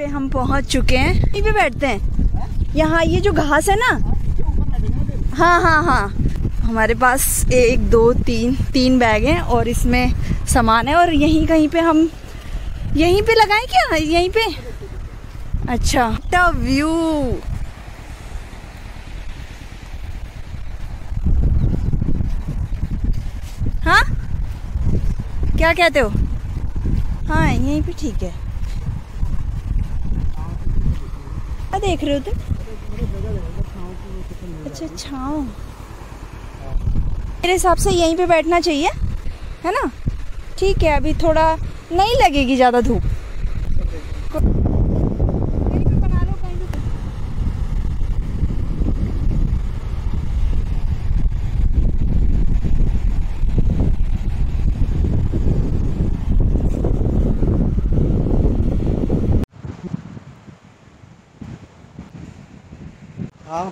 हम पहुंच चुके हैं। यहीं पे बैठते हैं। यहाँ ये जो घास है ना, हाँ हाँ हाँ, हमारे पास 1 2 3 बैग हैं और इसमें सामान है। और यहीं कहीं पे हम यहीं पे लगाएं क्या? यहीं पे। अच्छा, व्यू। हाँ, क्या कहते हो? हाँ, यहीं पे ठीक है। क्या देख रहे हो तुम? अच्छा, छाँव। मेरे हिसाब से यहीं पे बैठना चाहिए, है ना? ठीक है, अभी थोड़ा नहीं लगेगी ज़्यादा धूप। हाँ,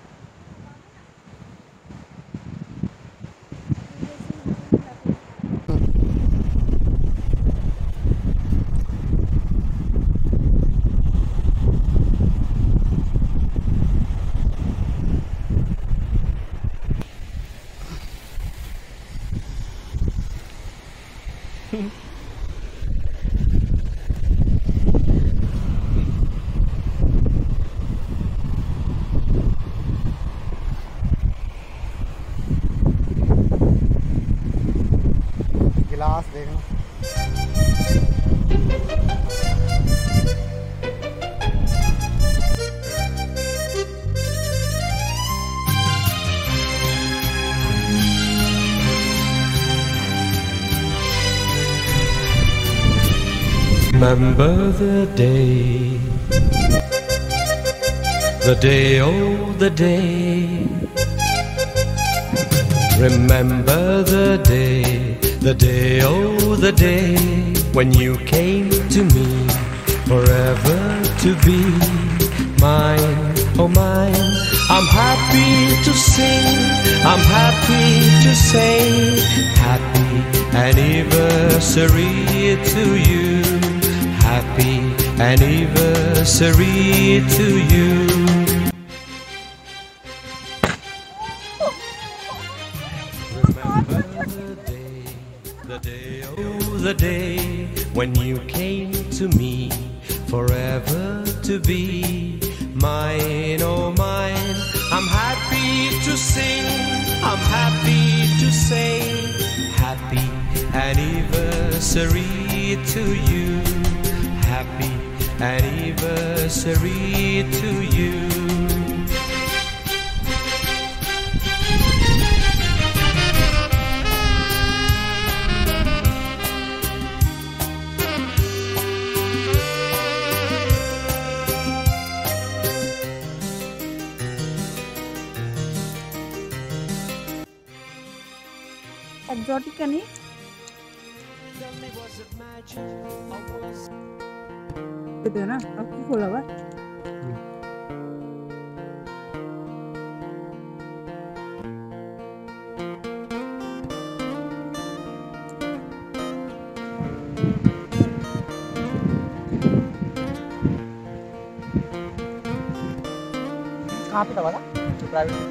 गिलास देखना। Remember the day, oh the day. Remember the day, oh the day, when you came to me, forever to be mine, oh mine. I'm happy to sing, I'm happy to say, happy anniversary to you. Happy anniversary to you. Remember the day, oh the day, when you came to me, forever to be mine, oh mine. I'm happy to sing, I'm happy to say, happy anniversary to you. Happy anniversary to you. Exotic का नहीं है ना? अब क्यों खोला हुआ? कहाँ पे दबा था? प्राइवेट।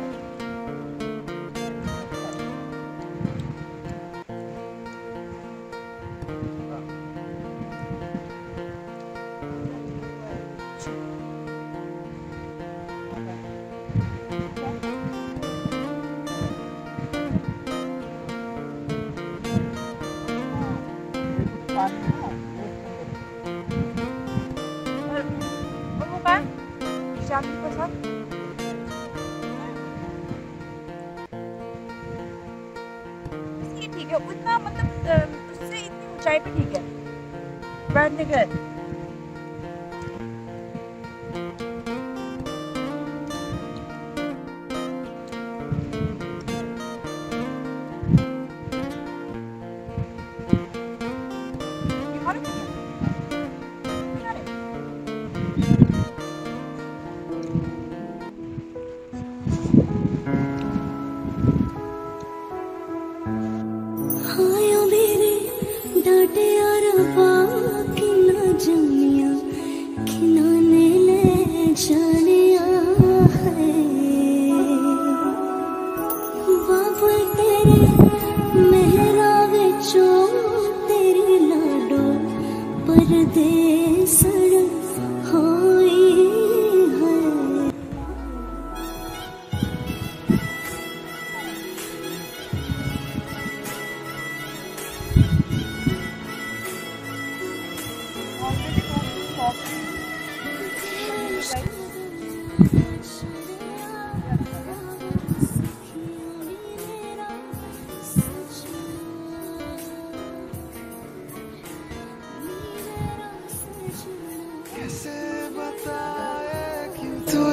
ठीक है, उतना मतलब उससे इतनी ऊंचाई पे ठीक है बैठने के। डांटे और बाकी न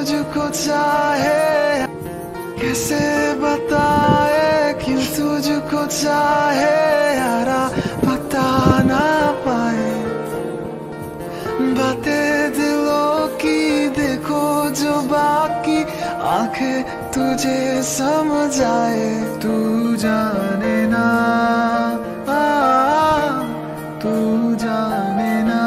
तुझको चाहे, कैसे बताए क्यों तुझको चाहे यारा, बता ना पाए बातें दिलों की, देखो जो बाकी आंखें तुझे समझ आए। तू जाने ना, तू जाने ना,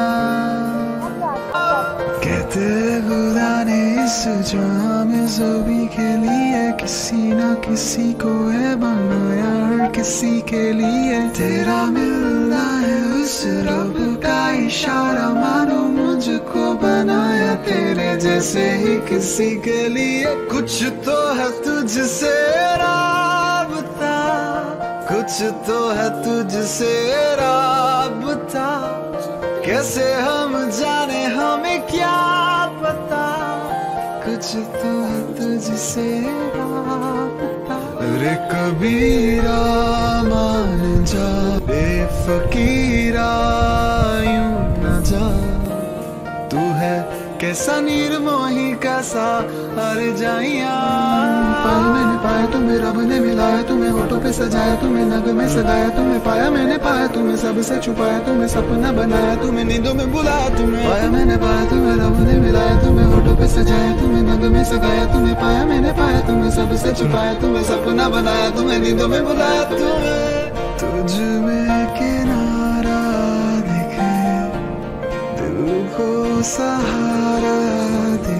कहते खुदा ने इस जाम ज़ोबी के लिए किसी न किसी को है बनाया, और किसी के लिए तेरा मिलना है उस रब का इशारा, मानो मुझको बनाया तेरे जैसे ही किसी के लिए। कुछ तो है तुझसे राबता, कुछ तो है तुझसे राबता, कैसे हम जाने हमें क्या पता, कुछ तो है तुझसे राबता। अरे कबीरा मान जा, बेफकीरा यूं न जा, तू है कैसा निर्मोही कैसा हर जाइया। पाया मैंने पाया तुम्हें, रब ने मिलाया तुम्हें, होठों पे सजाया तुम्हें, नग में सजाया तुम्हें, पाया मैंने पाया तुम्हें, सबसे छुपाया तुम्हें, सपना बनाया तुम्हें, नींदों में बुलाया तुम्हें। पाया मैंने पाया तुम्हें, रब ने मिलाया तुम्हें, होठों पे सजाया तुम्हें, नग में सजाया तुम्हें, पाया मैंने पाया तुम्हें, सबसे छुपाया तुम्हें, सपना बनाया तुम्हें, नींदों में बुलाया तुम्हें। तुझ में किनारा दिखे, दिल को सहारा दे,